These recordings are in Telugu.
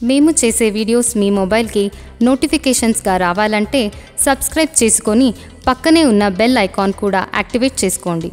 మేము చేసే వీడియోస్ మీ మొబైల్కి నోటిఫికేషన్స్గా రావాలంటే సబ్స్క్రైబ్ చేసుకొని పక్కనే ఉన్న బెల్ ఐకాన్ కూడా యాక్టివేట్ చేసుకోండి.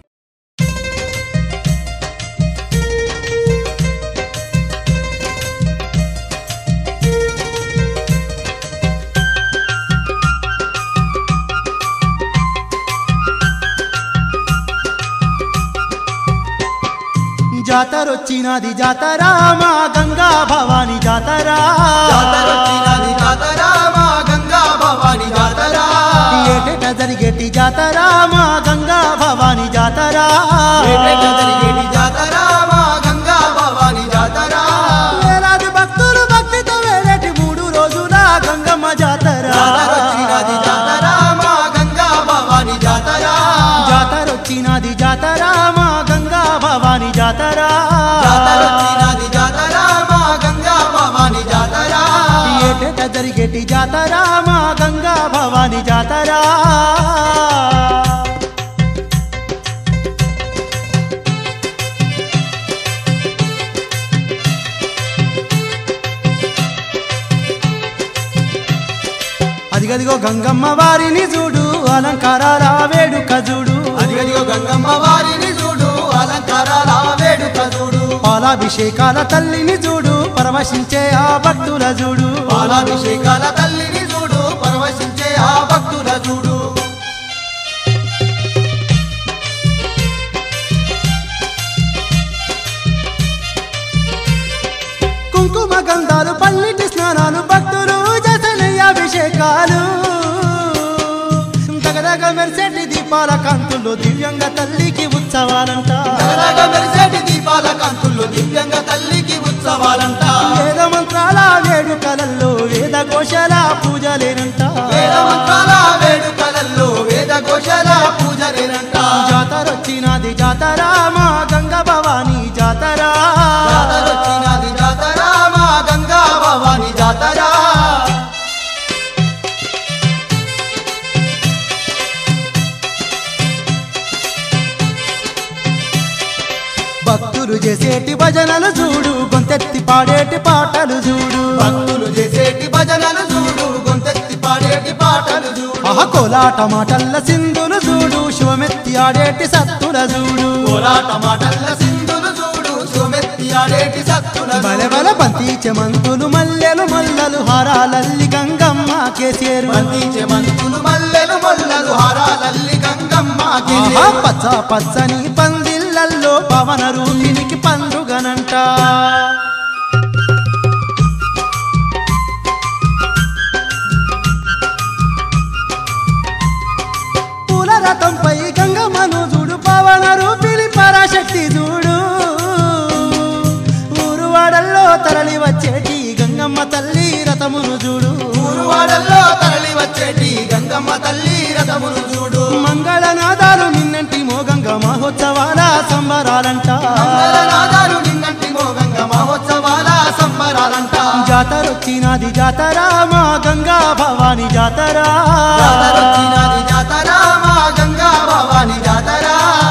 జాతరొచ్చినది జాతరా మా గంగా భవాని జాతరా, జాతరొచ్చినది జాతరా మా గంగా భవాని జాతరా, ఏటేట జరిగేటి జాతరా మా గంగా భవాని జాతరా, ఏటేట జరిగేటి జాతరా మా గంగా భవాని జాతరా, వేలాది భక్తులు భక్తితో వేరేటి 3 రోజుల గంగమ్మ జాతర. జాతరొచ్చినది జాతరా మా గంగా భవాని జాతరా, జాతరొచ్చినది జాతరా మా గంగా భవాని జాతరా, జాతరొచ్చినది జాతరా మా గంగా భవాని జాతరా, ఏటేట జరిగేటి జాతరా మా గంగా భవాని జాతరా. అదిగదిగో గంగమ్మ వారిని చూడు అలంకారాల వేడుక చూడు, అదిగదిగో గంగమ్మ వారిని చూడు అలంకారాల వేడుక చూడు, పాలాభిషేకాల తల్లిని చూడు పరవశించే ఆ భక్తుల చూడు, పాలాభిషేకాల తల్లిని చూడు పరవశించే ఆ భక్తుల చూడు, కుంకుమ గంధాలు పల్లిటి స్నానాలు భక్తులు అభిషేకాలు, దగదగ మెరిసేటి దీపాల కాంతుల్లో దివ్యంగా తల్లికి ఉత్సవాలంట, దగదగ మెరిసేటి దీపాల కాంతుల్లో దివ్యంగా తల్లికి ఉత్సవాలంట, వేద మంత్రాల వేడుకలల్లో వేద ఘోషల పూజలేనంట, వేద మంత్రాల వేడుకలల్లో వేద ఘోషల పూజలేనంట, జాతరొచ్చినది జాతరా మా గంగా భవాని జాతరా, జాతరొచ్చినది జాతరా మా గంగా భవాని జాతరా, భక్తులు చేసేటి భజనలు చూడు గొంతెత్తి పాడేటి పాటలు చూడు, భక్తులు చేసేటి భజనలు చూడు గొంతెత్తి పాడేటి పాటలు చూడు, కోలాట మాటల్ల సింధులు చూడు శివమెత్తి ఆడేటి సత్తుల చూడు, కోలాట మాటల్ల సింధులు చూడు శివమెత్తి ఆడేటి సత్తుల బలె బల బంతించే మంతులు మల్లెలు మల్లలు హారాలల్లి గంగమ్మ కేసేరు, బంతించే మంతులు మల్లెలు మల్లలు హారాలల్లి గంగమ్మ కేసేరు, పచ్చ పచ్చని పందిళ్ళల్లో పవన రూపినికి పండుగనంట, పూల రథంపై గంగమ్మను చూడు పవన రూపిని పరాశక్తి చూడు, ఊరువాడల్లో తరలి వచ్చేటి గంగమ్మ తల్లి రథమును చూడు, ఊరువాడల్లో తరలి వచ్చేటి గంగమ్మ తల్లి రథమును చూడు, మంగళనాదాలు నిన్నంటి మోగంగ మహోత్సవాల సంబరాలంట, మంగళనాదాలు నిన్నంటి మోగంగ మహోత్సవాల సంబరాలంట, జాతరొచ్చినది జాతరా మా గంగా భవాని జాతరా, జాతరొచ్చినది జాతరా మా గంగా భవాని జాతరా,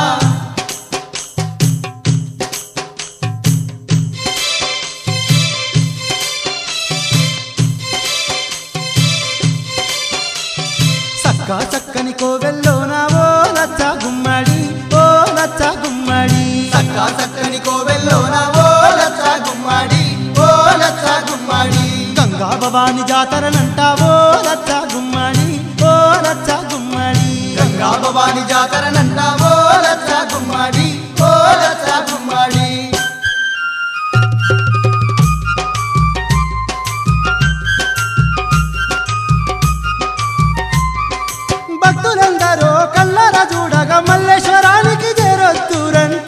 చక్కని కోవెల్లోనా ఓ లచ్చ గుమ్మడి ఓ లచ్చ గుమ్మడి, చక్కని కోవెల్లోన ఓ లచ్చ గుమ్మడి ఓ లచ్చ గుమ్మడి, గంగా భవాని జాతరనంట ఓ లచ్చ గుమ్మడి ఓ లచ్చ గుమ్మడి, గంగా భవాని జాతరనంట ఓ లచ్చ గుమ్మడి ఓ లచ్చ గుమ్మడి, భక్తులందరూ కళ్ళర చూడగా మల్లేశ్వరానికి చేరొత్తురంట,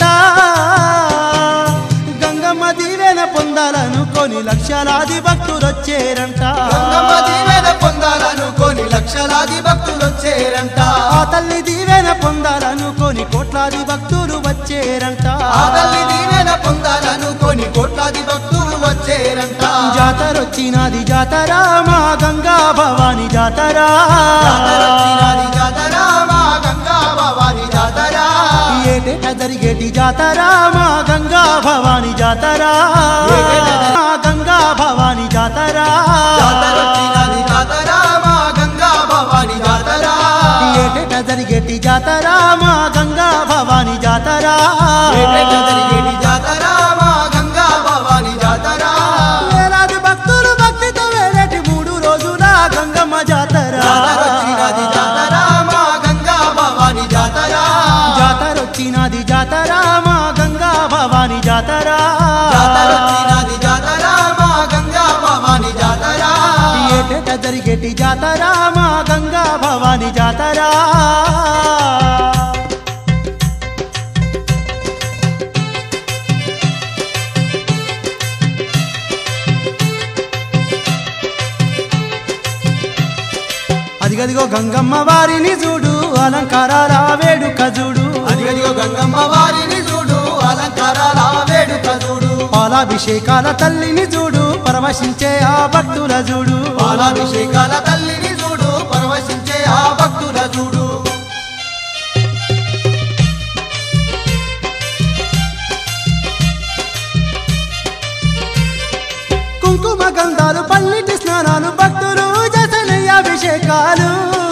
గంగమ్మ దీవెన పొందాలనుకొని లక్షలాది భక్తులొచ్చేరంట, గంగమ్మ దీవెన పొందాలనుకొని లక్షలాది భక్తులొచ్చేరంట, ఆ తల్లి దీవెన పొందాలనుకొని కోట్లాది భక్తులు వచ్చేరంట, ఆ తల్లి దీవెన పొందాలనుకొని కోట్లాది భక్తులు వచ్చేరంట, జాతరొచ్చినది జాతరా మా గంగా భవాని జాతరా, జాతరొచ్చినది జాతరా మా గంగా భవాని జాతరా, ఏటేట జరిగేటి జాతరా మా గంగా భవాని జాతరా, మా గంగా భవాని జరిగేటి జాతర మా గంగా భవాని జాతర ఏటేట జరిగేటి జాతర మా గంగా భవాని జాతర వేలాది భక్తులు భక్తితో వేరేటి 3 రోజుల గంగమ్మ జాతర జాతరొచ్చినది జాతర మా గంగా భవాని జాతర జాతరొచ్చినది జాతర మా గంగా భవాని జాతర జాతరొచ్చినది జాతర మా గంగా భవాని జాతర ఏటేట జరిగేటి జాతర మా గంగా భవాని జాతర అదిగదిగో గంగమ్మ వారిని చూడు అలంకారాల వేడుక చూడు అదిగదిగో గంగమ్మ వారిని చూడు అలంకారాల వేడుక చూడు పాలాభిషేకాల తల్లిని చూడు పరవశించే ఆ భక్తుల చూడు పాలాభిషేకాల తల్లిని చూడు పరవశించే ఆ భక్తుల చూడు కుంకుమ గంధాలు పల్లిటి స్నానాలు భక్తులు జసనయ్య అభిషేకాలు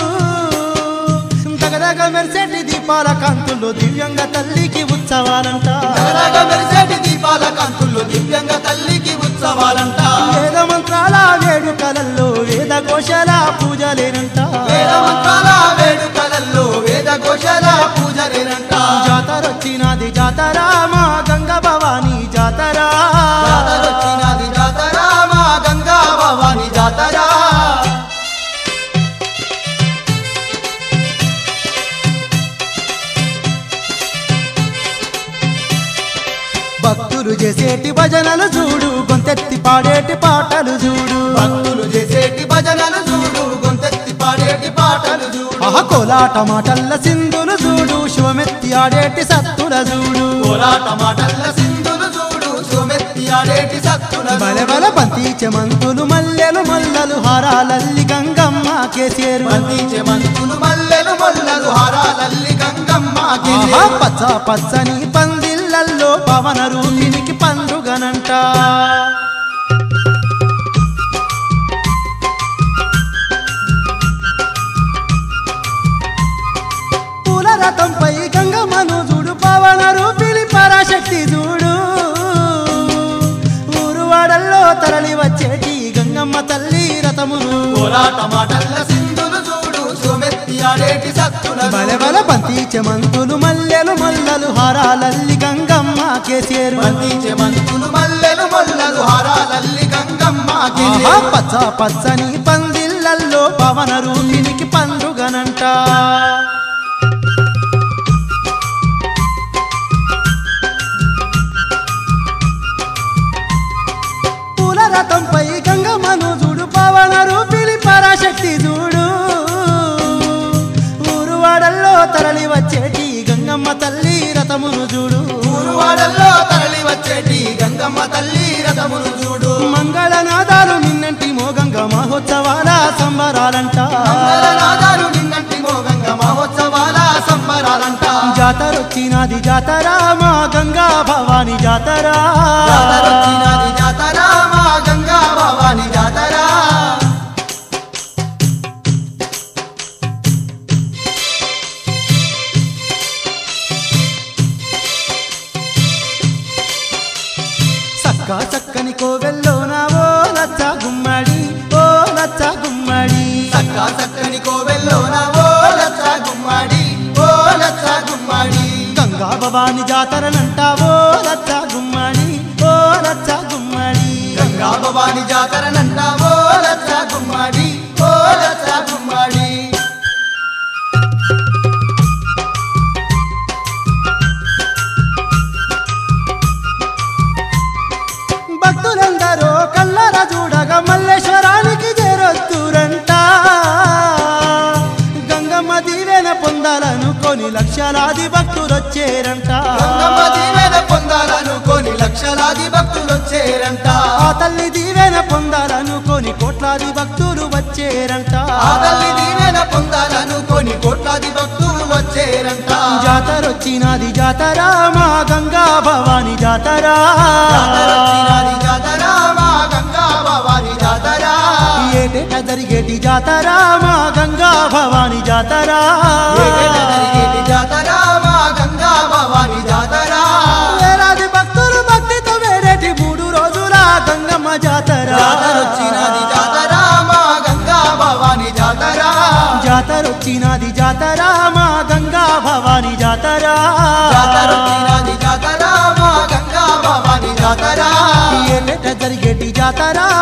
దగదగ మెరిసేటి దీపాల కాంతుల్లో దివ్యంగా తల్లికి ఉత్సవాలంట దగదగ మెరిసేటి దీపాల కాంతుల్లో దివ్యంగా తల్లికి ఉత్సవాలంట వేద మంత్రాల వేడుకలల్లో వేద ఘోషల పూజలేనంట వేద మంత్రాల వేడుకలల్లో వేద ఘోషల పూజలేనంట జాతరొచ్చినది జాతర మా గంగా భవాని జాతర జాతరొచ్చినది జాతర మా గంగా భవాని జాతర భక్తులు చేసేటి భజనలు చూడు గొంతెత్తి పాడేటి పాటలు చూడు భక్తులు చేసేటి భజనలు చూడు గొంతెత్తి పాడేటి పాటలు చూడు ఆహ కోలాట మాటల్ల సింధులు చూడు శివమెత్తి ఆడేటి సత్తుల చూడు కోలాట మాటల్ల సింధులు చూడు సోమెత్తి ఆడేటి సత్తుల బలె బల బంతించే మంతులు మల్లెలు మల్లలు హారాలల్లి గంగమ్మ కేసేరు బంతించే మంతులు మల్లెలు మొల్లలు హారాలల్లి గంగమ్మ ఆహా పచ్చ పచ్చని పందిళ్ళల్లో పవన రూపినికి పండుగనంట పూల రథంపై గంగమ్మను చూడు పవన రూపిని పరాశక్తి చూడు ఊరువాడల్లో తరలి వచ్చేటి గంగమ్మ తల్లి రథమును కోలాట మాటల్ల సింధులు చూడు సోమెత్తి ఆడేటి సత్తుల బలె బల బంతించే మంతులు మల్లెలు మల్లలు హారాలల్లి గంగమ్మ కేసేరు బంతించే మంతులు మల్లెలు మొల్లలు హారాలల్లి గంగమ్మ ఆహా పచ్చ పచ్చని పందిళ్ళల్లో పవన రూపినికి పండుగనంట పూల రథంపై గంగమ్మను చూడు పవన రూపిని పరాశక్తి చూడు ఊరువాడల్లో తరలి వచ్చేటి గంగమ్మ తల్లి రథమును చూడు ఊరువాడల్లో తరలి వచ్చేటి గంగమ్మ తల్లి రథమును చూడు మంగళనాదాలు నిన్నంటి మోగంగ మహోత్సవాల సంబరాలంట మంగళనాదాలు నిన్నంటి మోగంగ మహోత్సవాల సంబరాలంట జాతరొచ్చినది జాతర మా గంగా భవాని జాతర జాతరొచ్చినది జాతర మా గంగా భవాని జాతర చక్క చక్కని కోవెల్లోనా ఓ లచ్చ గుమ్మడి ఓ లచ్చ గుమ్మడి చక్క చక్కని కోవెల్లోన ఓ లచ్చ గుమ్మడి ఓ లచ్చ గుమ్మడి గంగా భవాని జాతరనంట ఓ లచ్చ గుమ్మడి ఓ లచ్చ గుమ్మడి గంగా భవాని జాతరనంట ఓ లచ్చ గుమ్మడి ఓ లచ్చ గుమ్మడి భక్తులందరూ కళ్ళర చూడగా మల్లేశ్వరానికి చేరొత్తురంట గంగమ్మ దీవెన పొందాలనుకొని లక్షలాది భక్తులొచ్చేరంట గంగమ్మ దీవెన పొందాలనుకొని లక్షలాది భక్తులు వచ్చేరంట ఆ తల్లి దీవెన పొందాలనుకొని కోట్లాది భక్తులు వచ్చేరంట ఆ తల్లి దీవెన పొందాలనుకొని కోట్లాది భక్తులు వచ్చేరంట జాతరొచ్చినది జాతర మా గంగా భవాని జాతర జాతరొచ్చినది జాతర మా గంగా భవాని జాతర ఏటేట జరిగేటి జాతర మా గంగా భవాని జాతర ఏటేటా జరిగేటి జాతర మా గంగా భవాని జాతర వేలాది భక్తులు భక్తితో వేరేటి 3 రోజుల గంగమ్మ జాతర జాతరొచ్చినది జాతర మా గంగా భవాని జాతర జాతరొచ్చినది జాతర మా గంగా భవాని జాతర జాతరొచ్చినది జాతర మా గంగా భవాని జాతర ఏటేటా జరిగేటి జాతర